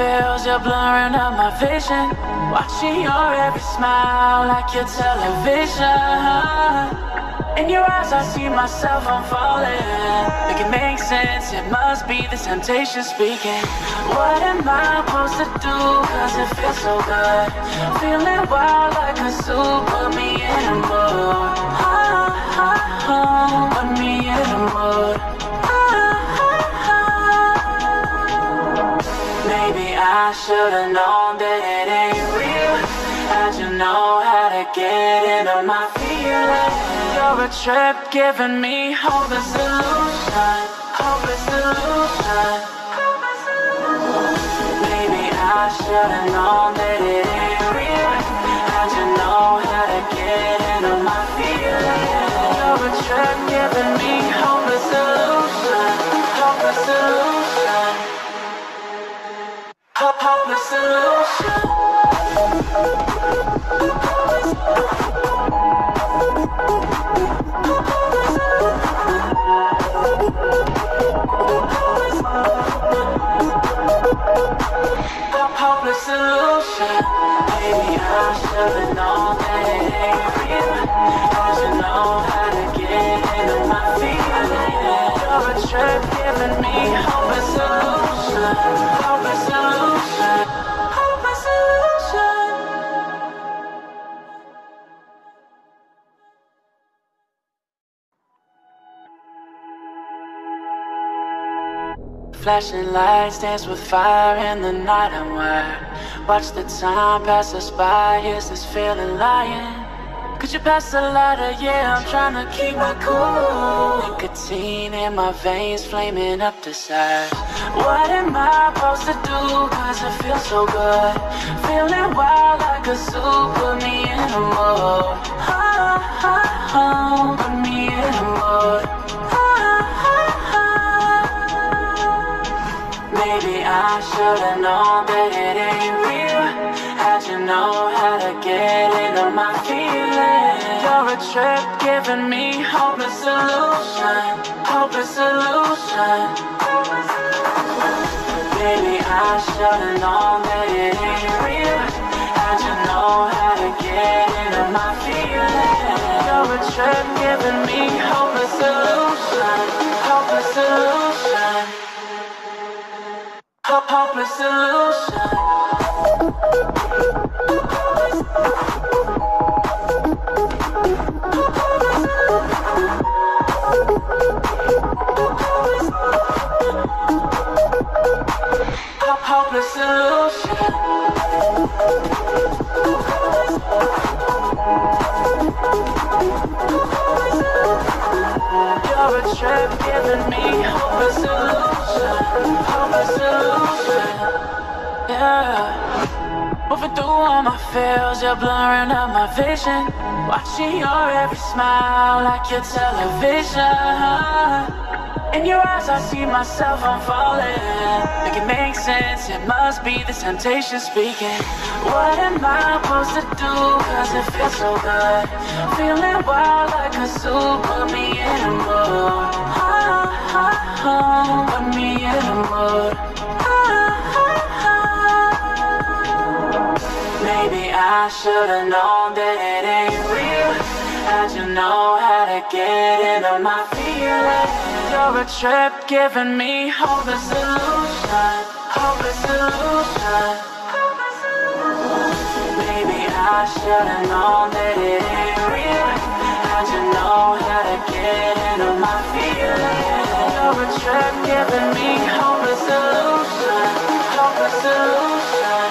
feels, you're blurring out my vision. Watching your every smile like your television. In your eyes I see myself, I'm falling. Make it make sense, it must be the temptation speaking. What am I supposed to do, cause it feels so good. Feeling wild like a zoo, put me in a mood. Put me in a mood. Maybe I should've known that it ain't real. How'd you know how to get into my feelings? You're a trip giving me hopeless solution. Hopeless solution. Maybe I should've known that it ain't real. How'd you know how to get into my feelings? You're a trip giving me hopeless solution. Hopeless solution. Hopeless solution. Hopeless solution. Maybe I should've known that it ain't real. I should know how to get into my feelings. You're a trip giving me hopeless solution. Hopeless solution. Hopeless solution. Flashing lights dance with fire in the night, I'm wired. Watch the time pass us by, is this feeling lying? Could you pass the lighter? Yeah, I'm trying to keep my cool. Nicotine in my veins, flaming up desires. What am I supposed to do, cause it feels so good. Feeling wild like a zoo, put me in a mood. Put me in a mood. Maybe I should've known that it ain't real. How'd you know how to get into my feelings? You're a trip giving me hopeless solution. Hopeless solution. Maybe I should've known that it ain't real. How'd you know how to get into my feelings? You're a trip giving me hopeless solution. Hopeless solution. Hopeless solution. Hopeless solution. You're a trip giving me hopeless solution. Hopeless solution. Yeah. Moving through all my feels, you're blurring out my vision. Watching your every smile like your television. In your eyes I see myself, I'm falling. Make it make sense, it must be the temptation speaking. What am I supposed to do, cause it feels so good. Feeling wild like a zoo, put me in a mood. Put me in a mood. Maybe I should've known that it ain't real. How'd you know how to get into my feelings? You're a trip giving me hopeless solution. Hopeless solution. Maybe I should've known that it ain't real. How'd you know how to get into my feelings? You're a trip giving me hopeless solution. Hopeless solution.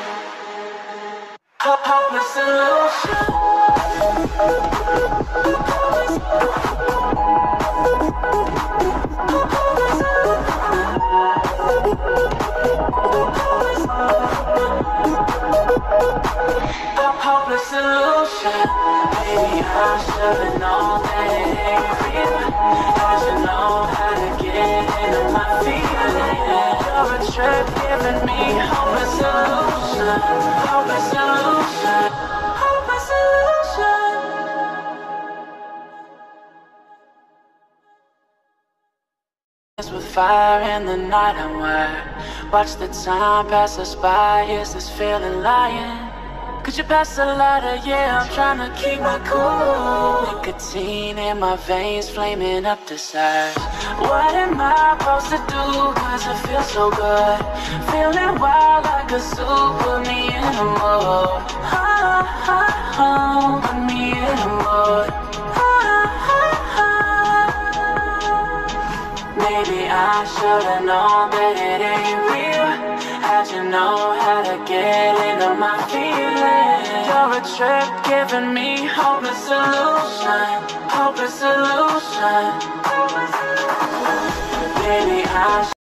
Hopeless solution. Hopeless solution. Maybe I should've known that it ain't real. I should know how to get into my feelings. You're a trip giving me hopeless solution. Hopeless solution. Hopeless solution. With fire in the night, I'm wired. Watch the time pass us by, is this feeling lying? Could you pass the lighter? Yeah, I'm trying to keep my cool. Nicotine in my veins, flaming up desires. What am I supposed to do? Cause it feels so good. Feeling wild like a zoo, put me in a mood. Put me in a mood. Maybe I should've known that it ain't real. How'd you know how to get into my feelings? You're a trip giving me hopeless solution. Hopeless solution. Maybe I